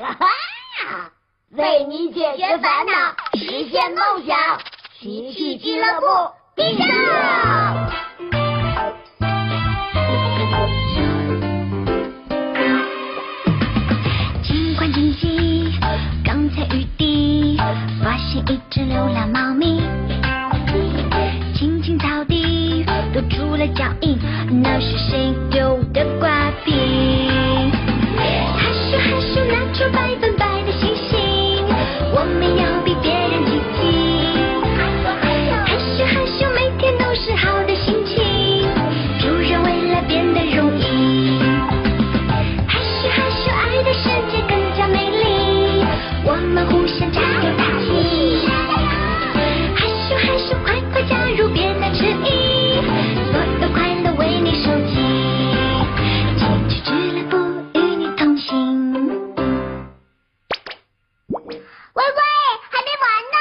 为你解决烦恼，实现梦想，奇趣俱乐部闭上。 尽管紧急，刚才雨滴发现一只流浪猫咪，青青草地多出了脚印，那是谁丢的瓜皮？哈咻哈咻，拿出百分百的星星，我们要比别人积极。哈咻哈咻，每天都是好的心情，助人未来变得容易。哈咻哈咻，爱的世界更加美丽，我们互相加油打气。哈咻哈咻，快快加入，别再迟疑，所有快乐为你收集。奇趣俱乐部与你同行。 喂喂，还没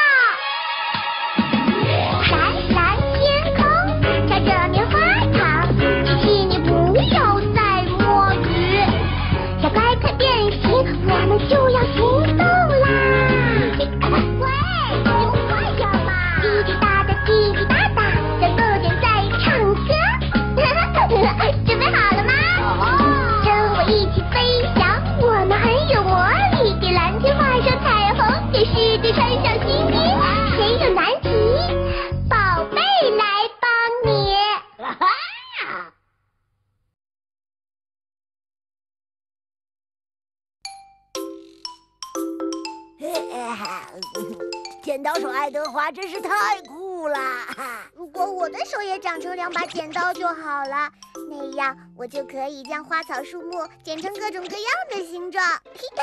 完呢！蓝蓝天空，飘着棉花糖，琪琪你不要再摸鱼，小乖快变形，我们就要行动啦！喂，你们快点嘛！滴滴答答，滴滴答答，小豆点在唱歌，准备好了吗？跟我一起飞翔，我们很有魔力，给蓝天画上彩虹，给世界穿上新衣。谁有难题，宝贝来帮你。 剪刀手爱德华真是太酷了！ 如果我的手也长成2把剪刀就好了，那样我就可以将花草树木剪成各种各样的形状。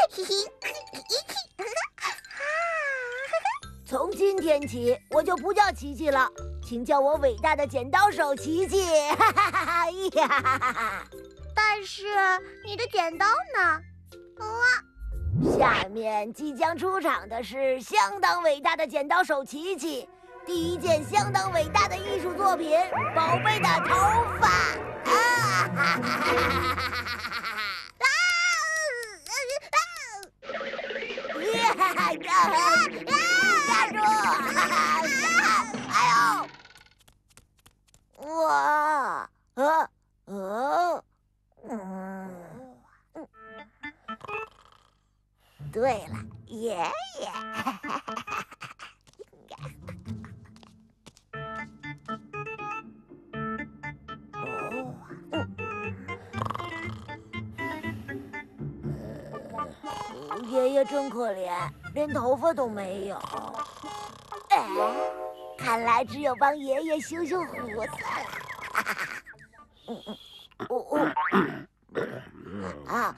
从今天起，我就不叫琪琪了，请叫我伟大的剪刀手琪琪！哈哈哈哈呀！ 但是你的剪刀呢？ 下面即将出场的是相当伟大的剪刀手琪琪，第一件相当伟大的艺术作品——宝贝的头发！啊！哈哈哈哈站住！哎呦！哇！对了，爷爷。爷爷真可怜，连头发都没有。哎，看来只有帮爷爷修修胡子了。啊！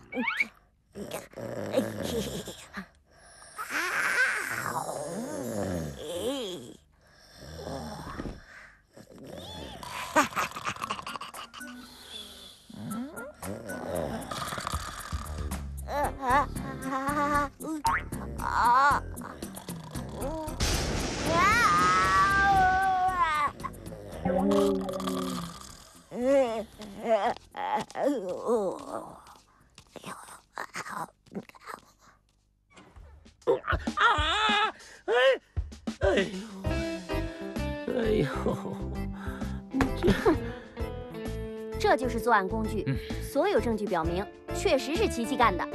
这就是作案工具。所有证据表明，确实是琪琪干的。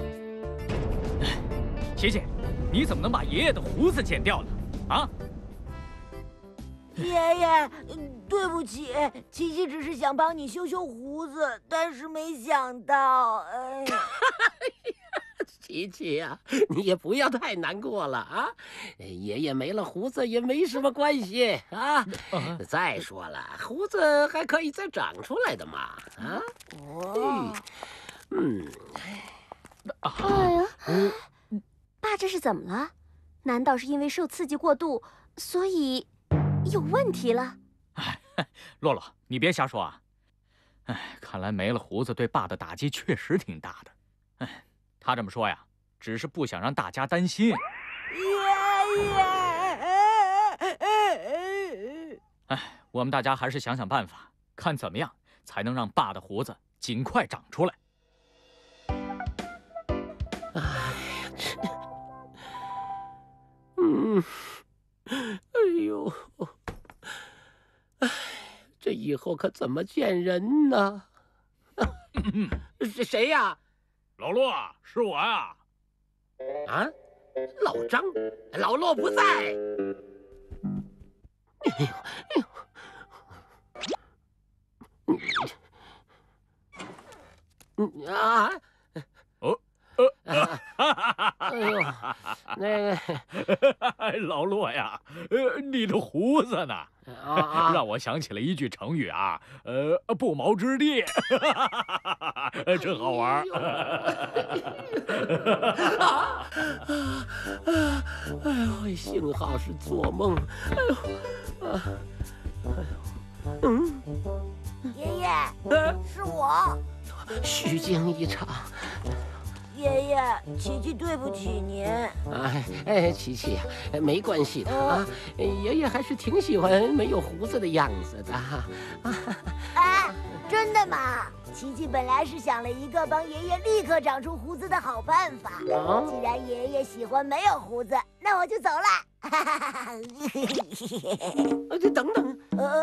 琪琪，你怎么能把爷爷的胡子剪掉呢？啊！ 爷爷，对不起，琪琪只是想帮你修修胡子，但是没想到，哎。 琪琪呀，你也不要太难过了啊！爷爷没了胡子也没什么关系啊。再说了，胡子还可以再长出来的嘛！啊， 哎呀，爸这是怎么了？难道是因为受刺激过度，所以有问题了？ 洛洛，你别瞎说啊！哎，看来没了胡子对爸的打击确实挺大的。哎，他这么说呀，只是不想让大家担心。 爷爷， 哎，我们大家还是想想办法，看怎么样才能让爸的胡子尽快长出来。 哎， 后可怎么见人呢？是谁呀？ 老骆，是我呀。 啊，老张，老骆不在。啊！哎呦，那个老骆呀，你的胡子呢？让我想起了一句成语啊，不毛之地，真好玩。 哎呦，幸好是做梦。 爷爷，是我。 虚惊一场。 爷爷，琪琪对不起您。 琪琪，没关系的啊。爷爷还是挺喜欢没有胡子的样子的。 哎，真的吗？琪琪本来是想了一个帮爷爷立刻长出胡子的好办法。既然爷爷喜欢没有胡子，那我就走了。 等等。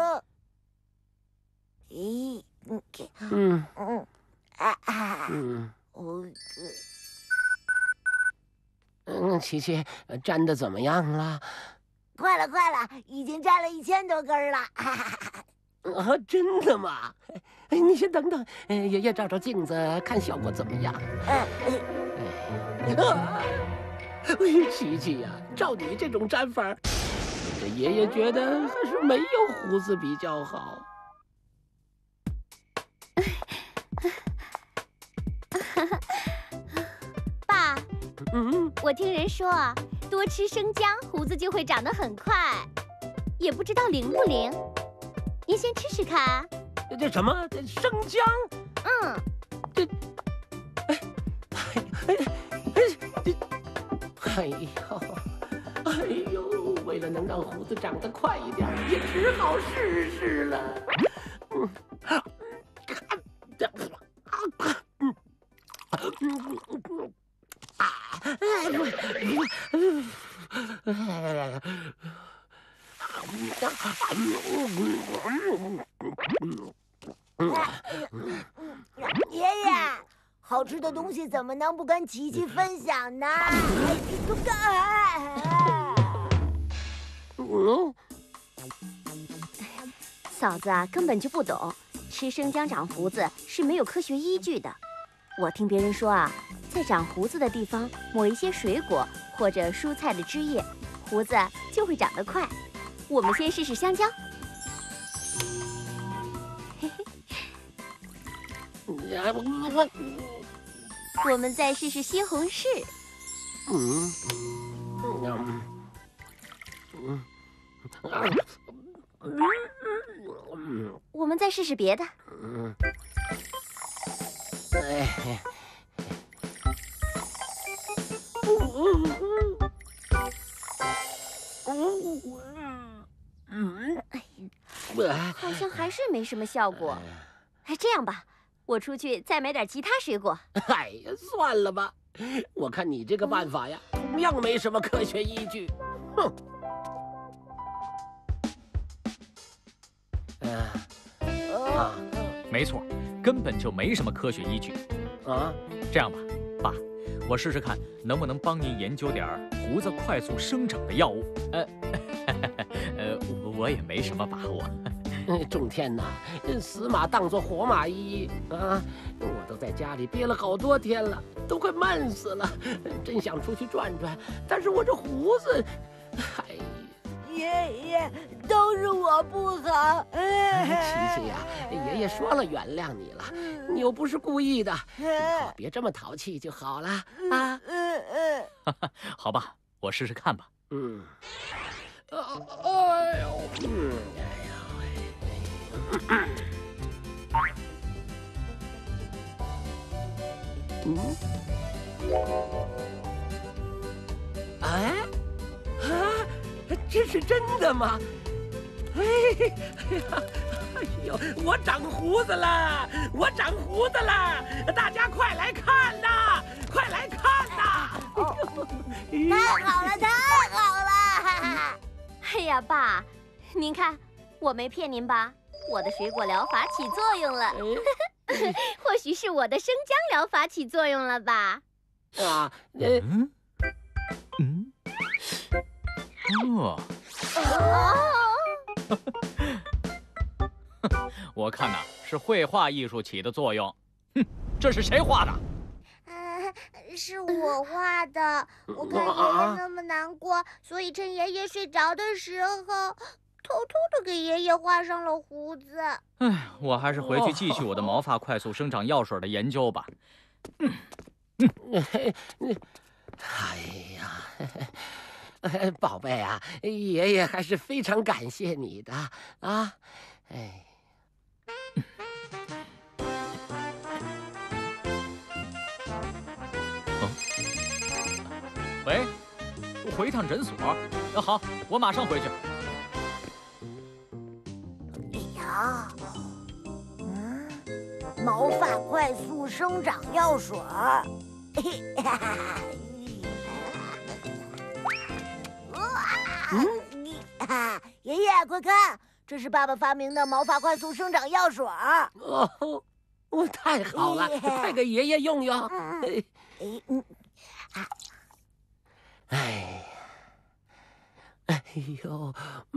琪琪，粘的怎么样了？ 快了，已经粘了1000多根了。 真的吗？你先等等，爷爷照照镜子，看效果怎么样。琪琪呀，照你这种粘法，这爷爷觉得还是没有胡子比较好。 爸，我听人说啊，多吃生姜，胡子就会长得很快，也不知道灵不灵。您先吃吃看。 这什么生姜？哎呦，为了能让胡子长得快一点，也只好试试了。 爷爷，好吃的东西怎么能不跟琪琪分享呢？ 嫂子啊，根本就不懂，吃生姜长胡子是没有科学依据的。我听别人说啊，在长胡子的地方抹一些水果或者蔬菜的汁液，胡子就会长得快。我们先试试香蕉。我们再试试西红柿。我们再试试别的。好像还是没什么效果。这样吧，我出去再买点其他水果。 哎呀，算了吧，我看你这个办法呀，同样没什么科学依据。哼。 没错，根本就没什么科学依据。这样吧，爸，我试试看能不能帮您研究点胡子快速生长的药物。我也没什么把握。 仲天呐，死马当作活马医啊！我都在家里憋了好多天了，都快闷死了，真想出去转转，但是我这胡子，哎。 爷爷，都是我不好。 琪琪呀，爷爷说了原谅你了，你又不是故意的，别这么淘气就好了啊。 好吧，我试试看吧。 这是真的吗？哎呦，我长胡子了！我长胡子了！大家快来看呐！快来看呐！ 太好了，太好了！ 哎呀，爸，您看，我没骗您吧？ 我的水果疗法起作用了。或许是我的生姜疗法起作用了吧？ 我看呐，是绘画艺术起的作用。哼，这是谁画的？ 是我画的。我看爷爷那么难过，所以趁爷爷睡着的时候，偷偷的给爷爷画上了胡子。 哎，我还是回去继续我的毛发快速生长药水的研究吧。 哎呀，宝贝啊，爷爷还是非常感谢你的啊！哎。 喂，我回一趟诊所。好，我马上回去。 呀，毛发快速生长药水儿。爷爷，快看，这是爸爸发明的毛发快速生长药水儿。 哦，太好了，快给爷爷用用。哎呦，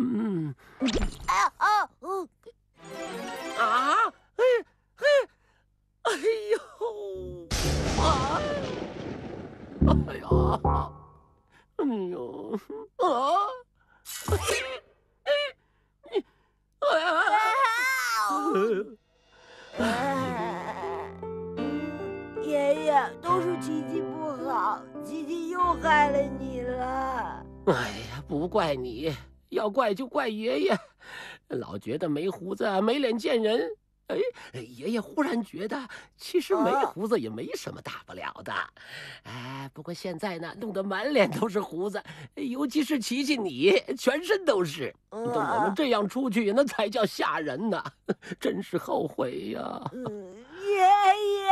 爷爷，都是琪琪不好，琪琪又害了你了。 哎呀，不怪你，要怪就怪爷爷，老觉得没胡子没脸见人。哎，爷爷忽然觉得，其实没胡子也没什么大不了的。哎，不过现在呢，弄得满脸都是胡子，尤其是琪琪你，全身都是。等我们这样出去，那才叫吓人呢，真是后悔呀。 爷爷。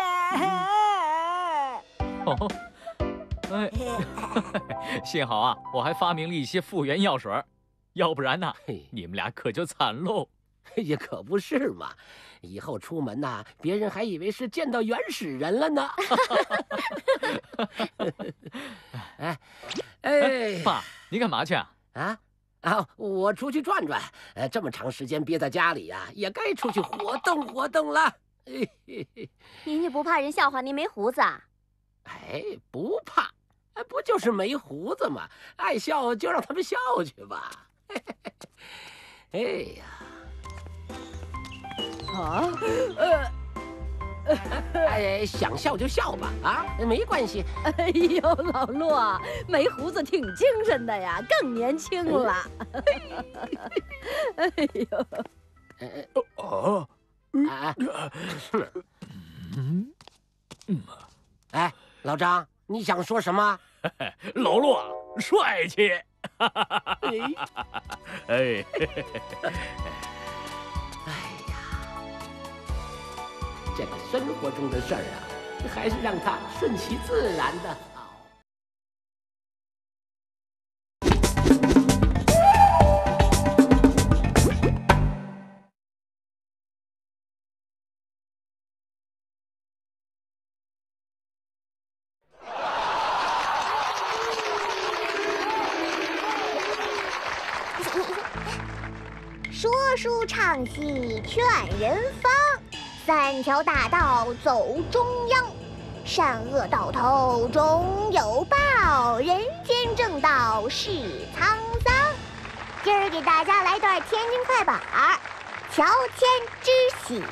哦，哎，幸好啊，我还发明了一些复原药水，要不然呢，你们俩可就惨喽。 也可不是嘛，以后出门呐，别人还以为是见到原始人了呢。哎， 爸，你干嘛去啊？ 我出去转转。这么长时间憋在家里呀，也该出去活动活动了。 您就不怕人笑话您没胡子啊？ 哎，不怕，不就是没胡子吗？爱笑就让他们笑去吧。哎呀。想笑就笑吧，没关系。 哎呦，老骆，没胡子挺精神的呀，更年轻了。哎呦， 哎，老张，你想说什么？ 老骆帅气。哎。 这个生活中的事儿啊，还是让它顺其自然的好。 说书唱戏劝人方。3条大道走中央，善恶到头终有报，人间正道是沧桑。今儿给大家来段天津快板儿，乔迁之喜。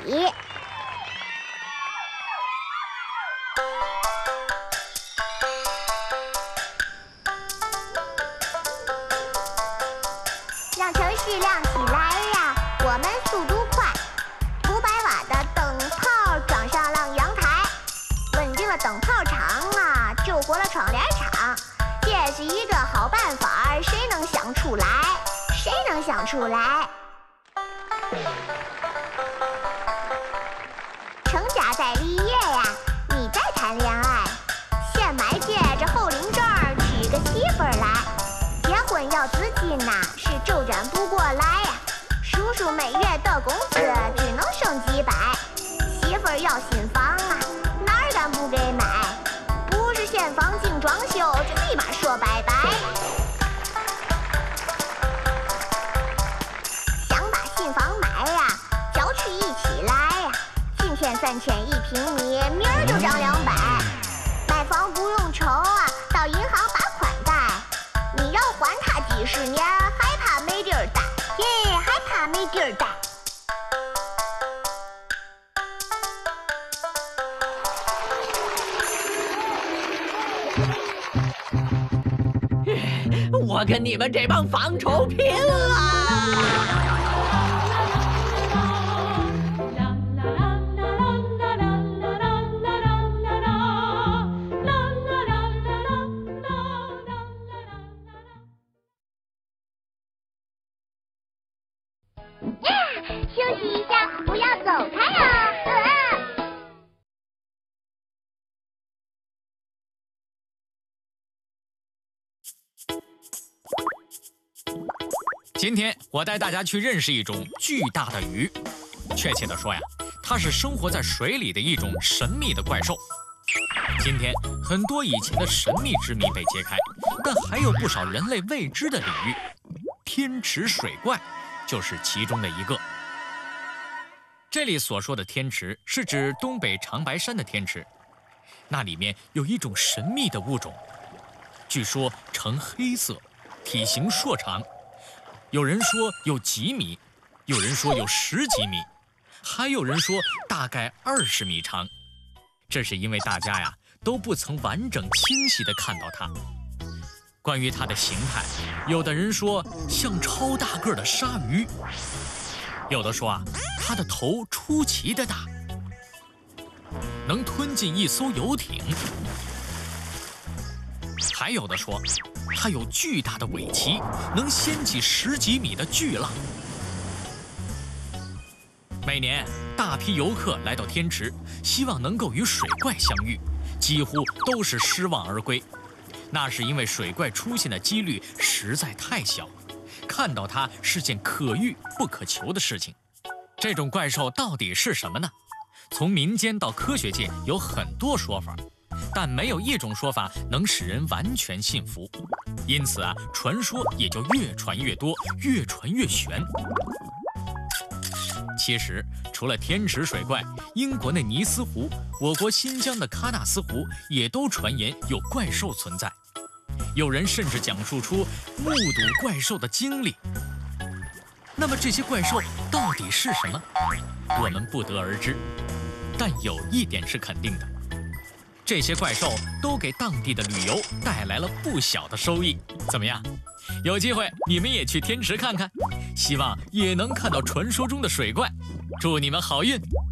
让城市亮起来呀，我们速度快。500瓦的灯泡装上了阳台，稳定了灯泡厂啊，救活了窗帘厂。这是一个好办法，谁能想出来？谁能想出来？成家在立业呀，你在谈恋爱，先买戒指后领证，娶个媳妇儿来。结婚要资金呐，是周转不过来呀。叔叔每月的工资看房精装修就立马说拜拜。想把新房买呀，郊区一起来呀，今天3000一平米，明儿就涨200。买房不用愁啊，到银行把款贷，你要还他几十年，害怕没地儿贷，耶，害怕没地儿贷。 我跟你们这帮房虫拼了！ 休息一下，不要走开啊！ 今天我带大家去认识一种巨大的鱼，确切的说呀，它是生活在水里的一种神秘的怪兽。今天很多以前的神秘之谜被揭开，但还有不少人类未知的领域，天池水怪就是其中的一个。这里所说的天池是指东北长白山的天池，那里面有一种神秘的物种，据说呈黑色，体型硕长，有人说有几米，有人说有10几米，还有人说大概20米长。这是因为大家呀都不曾完整清晰地看到它。关于它的形态，有的人说像超大个的鲨鱼，有的说啊它的头出奇的大，能吞进一艘游艇，还有的说它有巨大的尾鳍，能掀起10几米的巨浪。每年大批游客来到天池，希望能够与水怪相遇，几乎都是失望而归。那是因为水怪出现的几率实在太小，看到它是件可遇不可求的事情。这种怪兽到底是什么呢？从民间到科学界有很多说法，但没有一种说法能使人完全信服。因此啊，传说也就越传越多，越传越玄。其实，除了天池水怪，英国的尼斯湖、我国新疆的喀纳斯湖也都传言有怪兽存在。有人甚至讲述出目睹怪兽的经历。那么这些怪兽到底是什么？我们不得而知。但有一点是肯定的，这些怪兽都给当地的旅游带来了不小的收益。怎么样？有机会你们也去天池看看，希望也能看到传说中的水怪。祝你们好运！